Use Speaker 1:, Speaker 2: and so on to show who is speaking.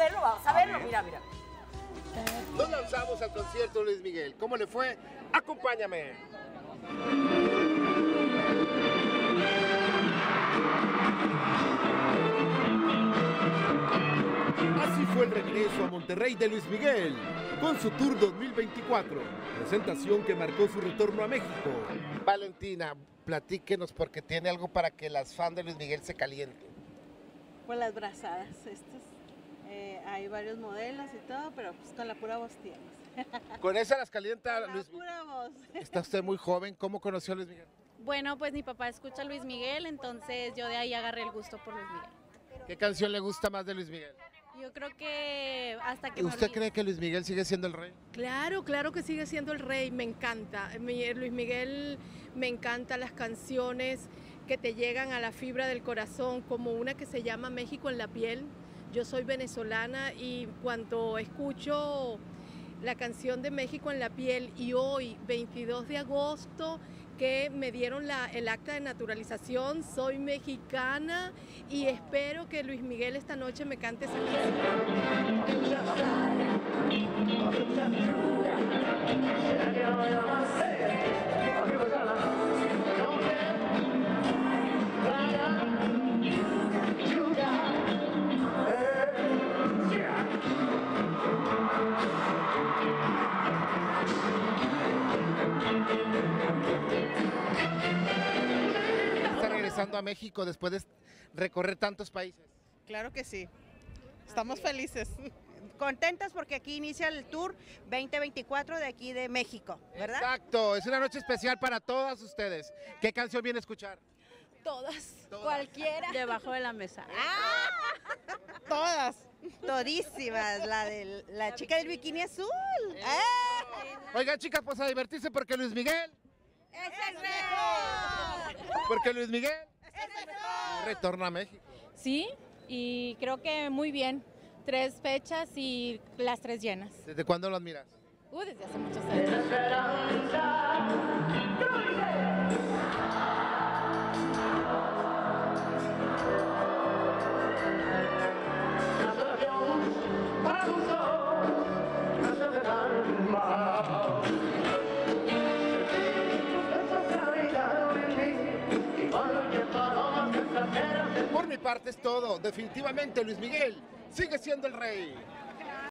Speaker 1: vamos a verlo, mira, mira.
Speaker 2: Nos lanzamos al concierto de Luis Miguel. ¿Cómo le fue? Acompáñame. Así fue el regreso a Monterrey de Luis Miguel, con su Tour 2024, presentación que marcó su retorno a México. Valentina, platíquenos porque tiene algo para que las fans de Luis Miguel se calienten.
Speaker 3: Pues las brazadas, estas. Hay varios modelos y todo, pero pues con la pura voz tienes.
Speaker 2: Con esa las calienta
Speaker 3: Con
Speaker 2: Luis
Speaker 3: la pura voz.
Speaker 2: Está usted muy joven, ¿cómo conoció a Luis Miguel?
Speaker 4: Bueno, pues mi papá escucha a Luis Miguel, entonces yo de ahí agarré el gusto por Luis Miguel.
Speaker 2: ¿Qué canción le gusta más de Luis Miguel?
Speaker 4: Yo creo que hasta que
Speaker 2: ¿Usted cree que Luis Miguel sigue siendo el rey?
Speaker 5: Claro, claro que sigue siendo el rey, me encanta. Luis Miguel me encanta las canciones que te llegan a la fibra del corazón, como una que se llama México en la piel. Yo soy venezolana y cuando escucho la canción de México en la piel y hoy, 22 de agosto, que me dieron el acta de naturalización, soy mexicana y espero que Luis Miguel esta noche me cante esa
Speaker 2: ¿Está regresando a México después de recorrer tantos países?
Speaker 3: Claro que sí. Estamos felices.
Speaker 6: Contentas porque aquí inicia el Tour 2024 de aquí de México, ¿verdad?
Speaker 2: Exacto, es una noche especial para todas ustedes. ¿Qué canción viene a escuchar?
Speaker 4: Todas, cualquiera. Debajo de la mesa.
Speaker 3: Todas.
Speaker 6: Todísimas, la de la chica del bikini azul.
Speaker 2: Oigan, chicas, pues a divertirse porque Luis Miguel.
Speaker 6: ¡Es el mejor!
Speaker 2: Porque Luis Miguel
Speaker 6: ¡Es el mejor!
Speaker 2: retorna a México.
Speaker 4: Sí, y creo que muy bien. 3 fechas y las 3 llenas.
Speaker 2: ¿Desde cuándo lo admiras?
Speaker 4: Desde hace muchos años.
Speaker 2: Por mi parte es todo. Definitivamente Luis Miguel sigue siendo el rey.